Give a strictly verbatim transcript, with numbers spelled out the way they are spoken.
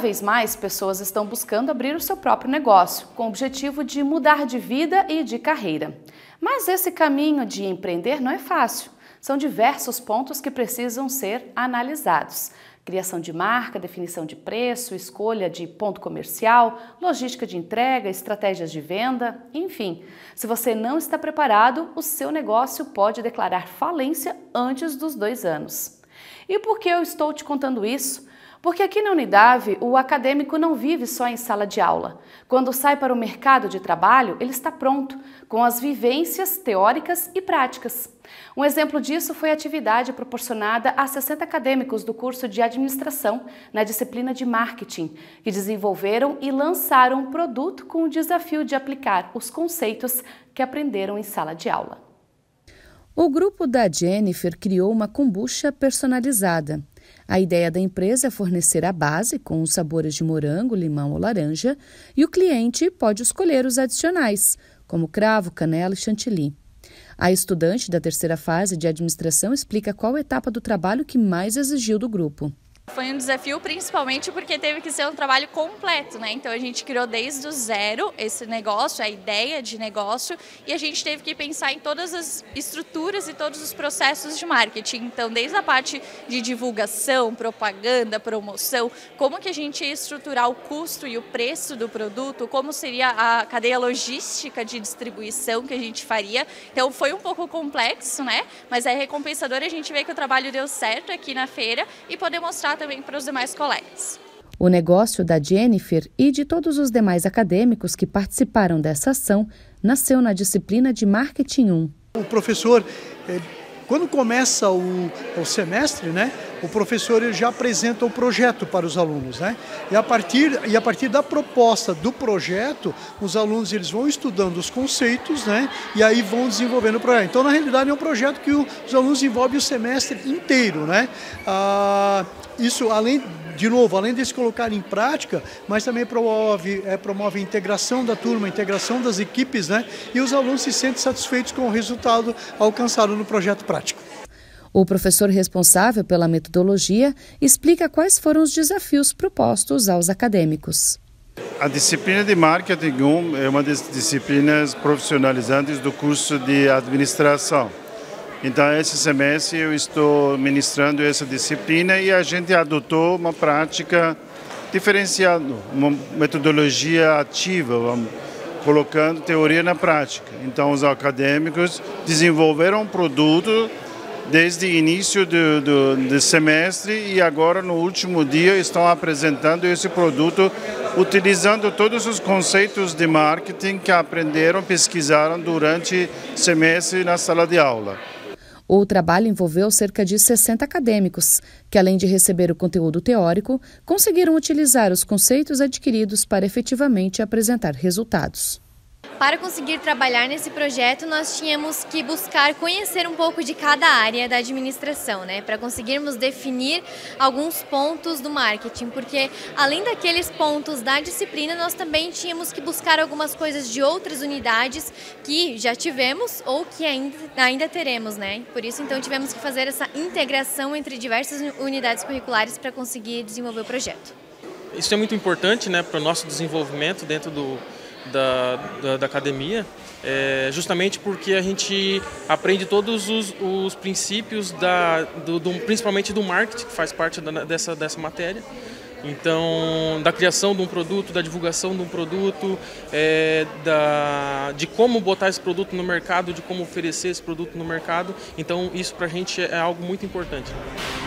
vez mais pessoas estão buscando abrir o seu próprio negócio, com o objetivo de mudar de vida e de carreira. Mas esse caminho de empreender não é fácil. São diversos pontos que precisam ser analisados. Criação de marca, definição de preço, escolha de ponto comercial, logística de entrega, estratégias de venda, enfim. Se você não está preparado, o seu negócio pode declarar falência antes dos dois anos. E por que eu estou te contando isso? Porque aqui na Unidave, o acadêmico não vive só em sala de aula. Quando sai para o mercado de trabalho, ele está pronto, com as vivências teóricas e práticas. Um exemplo disso foi a atividade proporcionada a sessenta acadêmicos do curso de administração na disciplina de marketing, que desenvolveram e lançaram um produto com o desafio de aplicar os conceitos que aprenderam em sala de aula. O grupo da Jennifer criou uma kombucha personalizada. A ideia da empresa é fornecer a base com os sabores de morango, limão ou laranja e o cliente pode escolher os adicionais, como cravo, canela e chantilly. A estudante da terceira fase de administração explica qual etapa do trabalho que mais exigiu do grupo. Foi um desafio principalmente porque teve que ser um trabalho completo, né? Então a gente criou desde o zero esse negócio, a ideia de negócio, e a gente teve que pensar em todas as estruturas e todos os processos de marketing. Então desde a parte de divulgação, propaganda, promoção, como que a gente ia estruturar o custo e o preço do produto, como seria a cadeia logística de distribuição que a gente faria. Então foi um pouco complexo, né? Mas é recompensador a gente ver que o trabalho deu certo aqui na feira e poder mostrar também para os demais colegas. O negócio da Jennifer e de todos os demais acadêmicos que participaram dessa ação nasceu na disciplina de Marketing um. O professor, quando começa o, o semestre, né, o professor ele já apresenta o projeto para os alunos, né? E a partir e a partir da proposta do projeto, os alunos eles vão estudando os conceitos, né? E aí vão desenvolvendo o projeto. Então, na realidade, é um projeto que o, os alunos desenvolvem o semestre inteiro, né? Ah, isso, além de novo, além de se colocar em prática, mas também promove, é, promove a integração da turma, a integração das equipes, né? E os alunos se sentem satisfeitos com o resultado alcançado no projeto prático. O professor responsável pela metodologia explica quais foram os desafios propostos aos acadêmicos. A disciplina de Marketing um é uma das disciplinas profissionalizantes do curso de administração. Então, esse semestre eu estou ministrando essa disciplina e a gente adotou uma prática diferenciada, uma metodologia ativa, vamos, colocando teoria na prática. Então, os acadêmicos desenvolveram um produto desde o início do, do, do semestre e agora, no último dia, estão apresentando esse produto utilizando todos os conceitos de marketing que aprenderam, pesquisaram durante o semestre na sala de aula. O trabalho envolveu cerca de sessenta acadêmicos, que além de receber o conteúdo teórico, conseguiram utilizar os conceitos adquiridos para efetivamente apresentar resultados. Para conseguir trabalhar nesse projeto, nós tínhamos que buscar conhecer um pouco de cada área da administração, né? Para conseguirmos definir alguns pontos do marketing, porque além daqueles pontos da disciplina, nós também tínhamos que buscar algumas coisas de outras unidades que já tivemos ou que ainda, ainda teremos, né? Por isso, então, tivemos que fazer essa integração entre diversas unidades curriculares para conseguir desenvolver o projeto. Isso é muito importante, né, para o nosso desenvolvimento dentro do Da, da, da academia, é, justamente porque a gente aprende todos os, os princípios, da, do, do, principalmente do marketing, que faz parte da, dessa, dessa matéria. Então, da criação de um produto, da divulgação de um produto, é, da, de como botar esse produto no mercado, de como oferecer esse produto no mercado. Então, isso para a gente é algo muito importante.